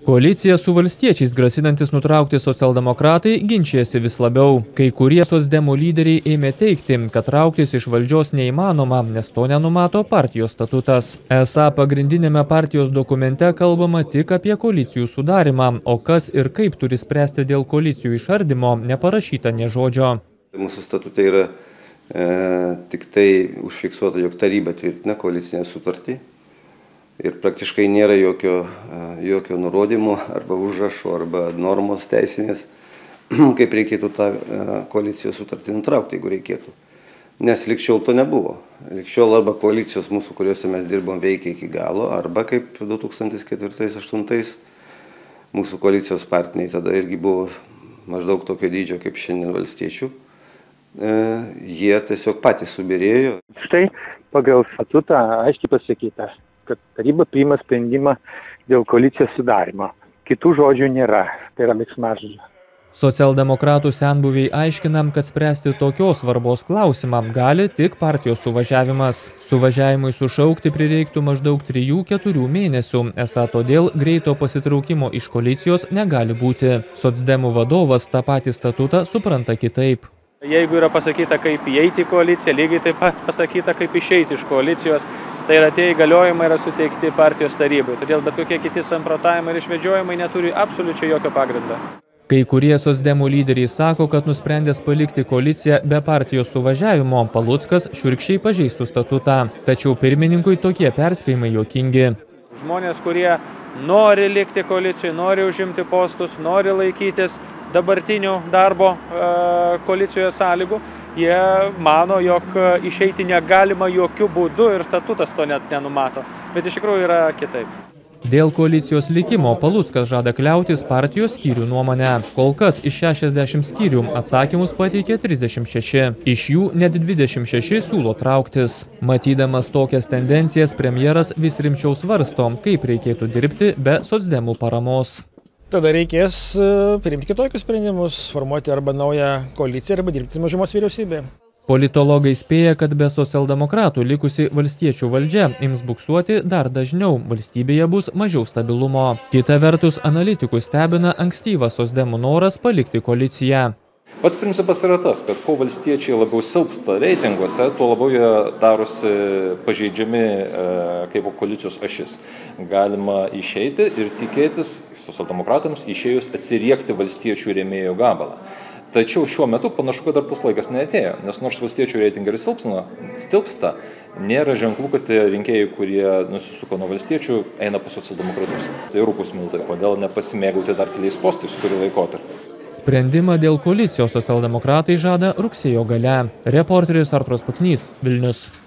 Koalicija su valstiečiais grasinantis nutraukti socialdemokratai ginčijasi vis labiau. Kai kurie socdemų lyderiai ėmė teigti, kad trauktis iš valdžios neįmanoma, nes to nenumato partijos statutas. Esą pagrindinėme partijos dokumente kalbama tik apie koalicijų sudarimą, o kas ir kaip turi spręsti dėl koalicijų išardymo, neparašyta nė žodžio. Mūsų statute yra tik tai užfiksuota, jog taryba tvirtina koalicinę sutartį. Ir praktiškai nėra jokio nurodymo arba užrašo arba normos teisinės, kaip reikėtų tą koalicijos sutartį nutraukti, jeigu reikėtų. Nes likščiol to nebuvo. Likščiol arba koalicijos mūsų, kuriuose mes dirbom, veikia iki galo, arba kaip 2004-2008 mūsų koalicijos partneriai tada irgi buvo maždaug tokio dydžio kaip šiandien valstiečių. Jie tiesiog patys subirėjo. Štai pagal statutą aiškiai pasakyta, kad taryba priima sprendimą dėl koalicijos sudarimo. Kitų žodžių nėra, tai yra veiksmažodžiai. Socialdemokratų senbuviai aiškinam, kad spręsti tokios svarbos klausimą gali tik partijos suvažiavimas. Suvažiavimui sušaukti prireiktų maždaug 3-4 mėnesių, esą todėl greito pasitraukimo iš koalicijos negali būti. Socdemų vadovas tą patį statutą supranta kitaip. Jeigu yra pasakyta, kaip įeiti į koaliciją, lygiai taip pat pasakyta, kaip išeiti iš koalicijos, tai yra tie įgaliojimai yra suteikti partijos tarybai. Todėl bet kokie kiti samprotavimai ir išvedžiojimai neturi absoliučiai jokio pagrindo. Kai kurie socdemų lyderiai sako, kad nusprendęs palikti koaliciją be partijos suvažiavimo, Paluckas šiurkščiai pažeistų statutą. Tačiau pirmininkui tokie perspėjimai juokingi. Žmonės, kurie nori likti koalicijoje, nori užimti postus, nori laikytis dabartinių darbo koalicijoje sąlygų, jie mano, jog išeiti negalima jokių būdų ir statutas to net nenumato. Bet iš tikrųjų yra kitaip. Dėl koalicijos likimo Paluckas žada kliautis partijos skyrių nuomonę. Kol kas iš 60 skyrių atsakymus pateikė 36. Iš jų net 26 siūlo trauktis. Matydamas tokias tendencijas, premjeras vis rimčiau svarsto, kaip reikėtų dirbti be socdemų paramos. Tada reikės priimti kitokius sprendimus, formuoti arba naują koaliciją, arba dirbti mažumos vyriausybėje. Politologai spėja, kad be socialdemokratų likusi valstiečių valdžia ims buksuoti dar dažniau, valstybėje bus mažiau stabilumo. Kita vertus, analitikus stebina ankstyvas socdemų noras palikti koaliciją. Pats principas yra tas, kad kuo valstiečiai labiau silpsta reitinguose, tuo labiau jie darosi pažeidžiami kaip koalicijos ašis. Galima išeiti ir tikėtis socialdemokratams išėjus atsiriekti valstiečių rėmėjų gabalą. Tačiau šiuo metu panašu, kad dar tas laikas neatėjo, nes nors valstiečių reitingai silpsta, nėra ženklų, kad rinkėjai, kurie nusisuko nuo valstiečių, eina pas socialdemokratus. Tai rūpūs miltai, kodėl nepasimėgauti dar keliais postais kurį laikotarpį. Sprendimą dėl koalicijos socialdemokratai žada rugsėjo gale. Reporteris Artūras Paknys, Vilnius.